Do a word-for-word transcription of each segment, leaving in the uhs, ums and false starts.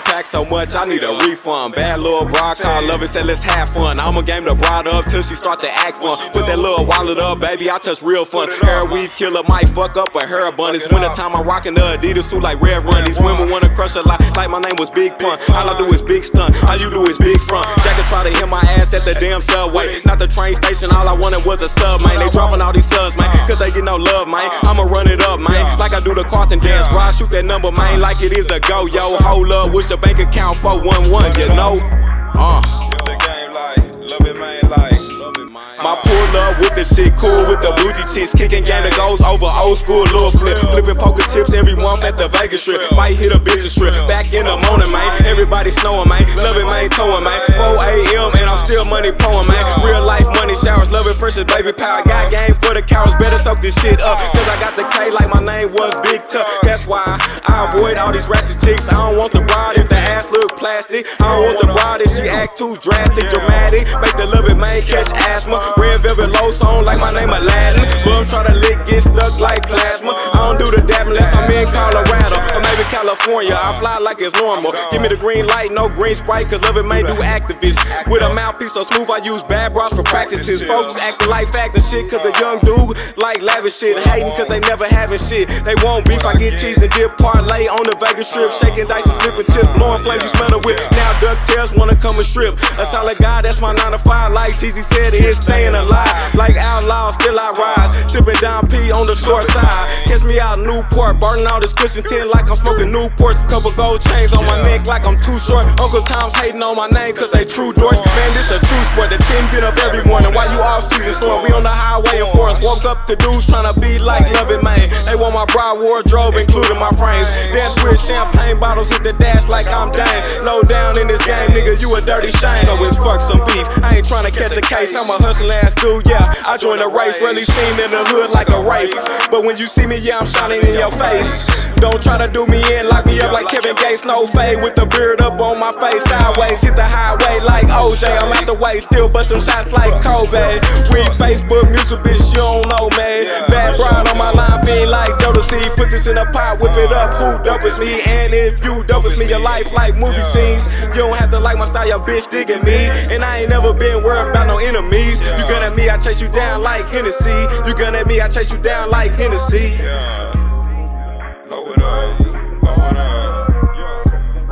pack so much, I need a refund. Bad little broad called love it, said let's have fun. I'ma game the broad up till she start to act fun. Put that little wallet up, baby, I touch real fun. Hair weave killer might fuck up a hair bun. It's winter time, I'm rocking the Adidas suit like Rev Run. These women wanna crush a lot, like my name was Big Pun. All I do is big stunt, all you do is big front. Jacket try to hit my ass at the damn subway, not the train station. All I wanted was a sub, man. They dropping all these subs, man, cause they get no love, man. I'ma run it up, man, like I do the Carlton dance. Bro, I shoot that number, man, like it is a go, yo. Hold up, what's your bank account? four one one, you know? Uh. The game like, love it, man, like. My pull up with the shit cool with the bougie chicks, kicking game that goes over old school little flip, flipping poker chips every month at the Vegas Strip. Might hit a business trip back in the morning, man. Everybody snowing, man. Love it, man, towing, man. four A M and I'm still money pouring, man. Real life money showers, love it fresh as baby power. Got game for the cowards, better soak this shit up, cause I got the K like my name was Big Tuck. That's why I avoid all these ratchet chicks. I don't want the bride if the ass look plastic. I don't want the bride if she act too drastic, dramatic. Make the love it, man, catch asthma. Red velvet low song like my name Aladdin. Bum try to lick, get stuck like plasma. I don't do the dab unless I'm in Colorado or maybe California. I fly like it's normal. Give me the green light, no green Sprite, cause love it may do activists. With a mouthpiece so smooth, I use bad bras for practices. Folks acting like fact and shit, cause the young dude like lavish shit. Hating cause they never having shit. They won't beef, I get cheese and dip parlay on the Vegas Strip. Shaking dice and flipping chips, blowing flames, you smell the whip. Now DuckTales wanna come and strip. A solid guy, that's my nine to five. Like Jeezy said, it's staying alive. Like outlaws, still I rise. Sipping down P on the short side. Catch me out in Newport, burning all this cushion tin like I'm smoking Newports. Couple gold chains on my neck like I'm too short. Uncle Tom's hating on my name cause they true dorks. Man, this a true sport. The team get up every morning while you all season storm. We on the highway in Forest. Woke up to dudes trying to be like Love It, man. They want my bra wardrobe, including my frames. Dance with champagne bottles, hit the dash like I'm Dane. Low down in this game, nigga, you a dirty shame. So it's fuck some beef. I ain't trying to catch a case. I'm a hustling ass dude, yeah. I joined the race, really seen in the hood like a wraith. But when you see me, yeah, I'm shining in your face. Don't try to do me in, lock me up like Kevin Gates, no fade. With the beard up on my face, sideways, hit the highway like O J. I'm out the way, still bust them shots like Kobe. We Facebook, mutual bitch, you don't know, man. Bad broad on my line, being like Jodeci. Put this in a pot, whip it up, who dope is me? And if you dope is me, your life like movie scenes. You don't have to like my style, your bitch digging me. And I ain't never been worried about no enemies. You gun at me, I chase you down like Hennessy. You gun at me, I chase you down like Hennessy. Yeah. Blow it up, blow it up, yeah.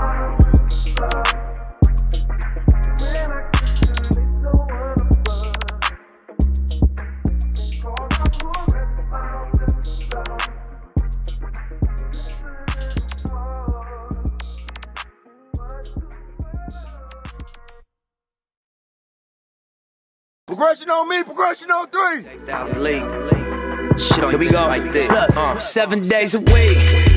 Progression on me, progression on three. Shit on, here we go. Like this. Uh, seven days a week.